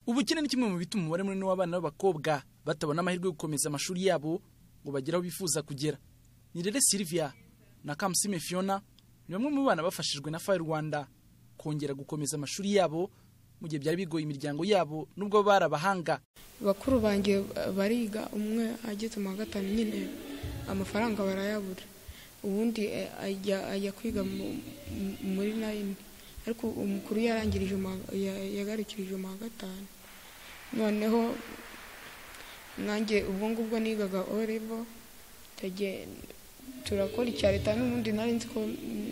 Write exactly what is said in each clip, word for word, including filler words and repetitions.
Ubukene ni kimwe mu bituma umubare munini w'abana b'abakobwa batabona amahirwe yo gukomeza amashuri yabo ngo bageraho bifuza kugera. Nirere Sylvia na Kamusime Fiona ni bamwe mu bana bafashijwe na Fire Rwanda kongera gukomeza amashuri yabo mu gihe byari bigoye imiryango yabo nubwo barabahanga. Bakuru banjye bariga, umwe ageze mu gatanu nyine amafaranga barayabura, ubundi ajya ajya kwiga muri nine, ariko umukuru yarangirije yagarukirije mu gatanu. Noneho nanjye ubwo ngubwo nigaga O level tage turakora icya leta, n'ubundi nari nzi ko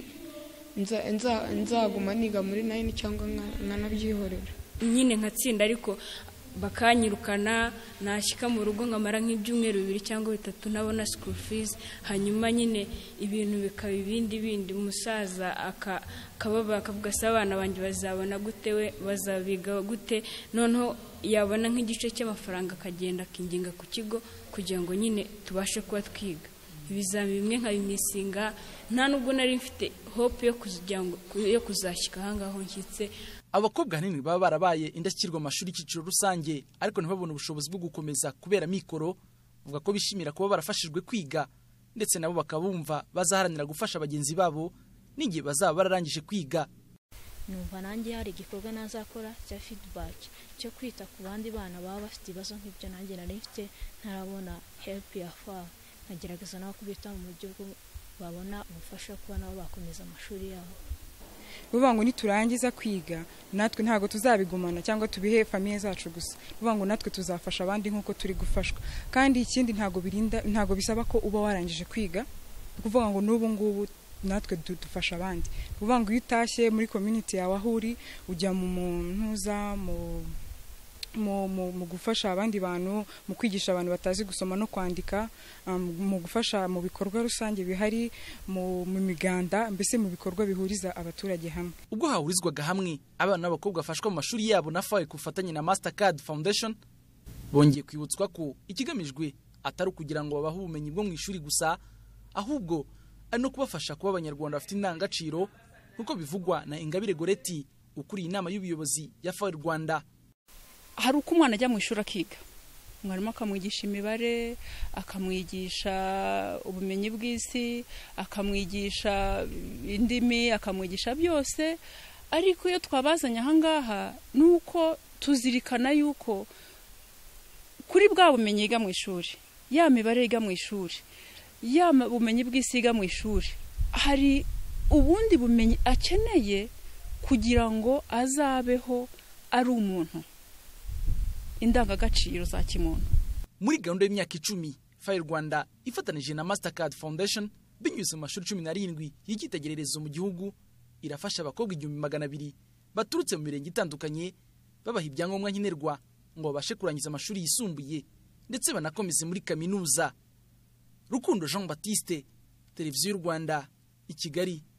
nzaguma niga muri nine cyangwa nkanabyihorera nyine nkatsinda, ariko bakanyirukana nashyika mu rugo nkamara nk'ibyumweru bibiri cyangwa bitatu nabona school fees, hanyuma nyine ibintu bikaba ibindi bindi. Umusaza akababa akavuga se abana banjye bazabona gute, we bazabiga gute, noneho yabona nk'igice cy'amafaranga akagenda akinginga ku kigo kugira ngo nyine tubashe kuba twiga ibizami bimwe nkabimisinga, nta nubwo nari mfite hope yo kuzajya yo kuzashyika ahangaho nshyitse. Abakobwa hanini baba barabaye indashyikirwa amashuri y'ikiciro rusange ariko ntibabone ubushobozi bwo gukomeza kubera mikoro, vuga ko bishimira kuba barafashijwe kwiga ndetse nabo bakabumva bazaharanira gufasha bagenzi babo n'igihe bazaba bararangije kwiga. Numva nanjye hari igikorwa nazakora cya feedback cyo kwita ku bandi bana baba bafite ibibazo nk'ibyo nanjye nari mfite ntarabona help ya Fire, nkagerageza nabo kubita mu buryo bwo babona ubufasha kuba nabo bakomeza amashuri yabo. Uvuga ngo niturangiza kwiga natwe ntago tuzabigumana cyangwa tubihe famiye zacu gusa, uvuga ngo natwe tuzafasha abandi nkuko turi gufashwa. Kandi ikindi ntago birinda ntago bisaba ko uba warangije kwiga, kuvuga ngo n'ubu ngubu natwe dufasha abandi. Uvuga ngo utashye muri community yawe ahuri ujya mu muntuza mu mu mu gufasha abandi bantu, mu kwigisha abantu batazi gusoma no kwandika, mu gufasha mu bikorwa rusange bihari mu miganda, mbese mu bikorwa bihuriza abaturage hamwe. Ubwo hahurizwaga hamwe abana b'abakobwa bafashwa mu mashuri yabo na Fire kufatanye na Mastercard Foundation, bongeye kwibutswa ko ikigamijwe atari kugira ngo babahe ubumenyi bwo mu ishuri gusa, ahubwo ari no kubafasha kuba abanyarwanda bafite indangagaciro nkuko bivugwa na Ingabire Goreti ukuriye inama y'ubuyobozi ya Fire Rwanda. Hari uko umwana ajya mu ishuri akiga, umwarimu akamwigisha imibare, akamwigisha ubumenyi bw'isi, akamwigisha indimi, akamwigisha byose, ariko iyo twabazanye ahangaha nuko tuzirikana yuko kuri bwa bumenyi yiga mu ishuri, ya mibare yiga mu ishuri, ya bumenyi bw'isi yiga mu ishuri, hari ubundi bumenyi akeneye kugira ngo azabeho ari umuntu, indangagaciro za kimuntu. Muri gahunda y'imyaka icumi Fire Rwanda ifatanije na Mastercard Foundation binyuze mu mashuri cumi n'arindwi y'ikitegererezo mu gihugu, irafasha abakobwa igihumbi magana abiri baturutse mu mirenge itandukanye, babaha ibyangombwa nkenerwa ngo babashe kurangiza amashuri yisumbuye ndetse banakomeze muri kaminuza. Rukundo Jean Baptiste, Televiziyo y'u Rwanda, i Kigali.